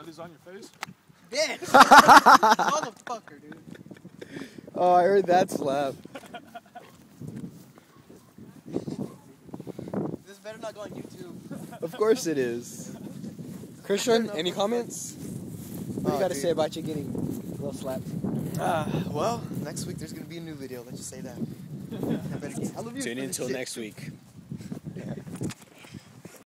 That is on your face? Bitch! Motherfucker, dude. Oh, I heard that slap. This better not go on YouTube. Of course it is. Christian, any comments? What do you got to say about you getting glove slapped? Well, next week there's going to be a new video. Let's just say that. I love you. Tune in until next week.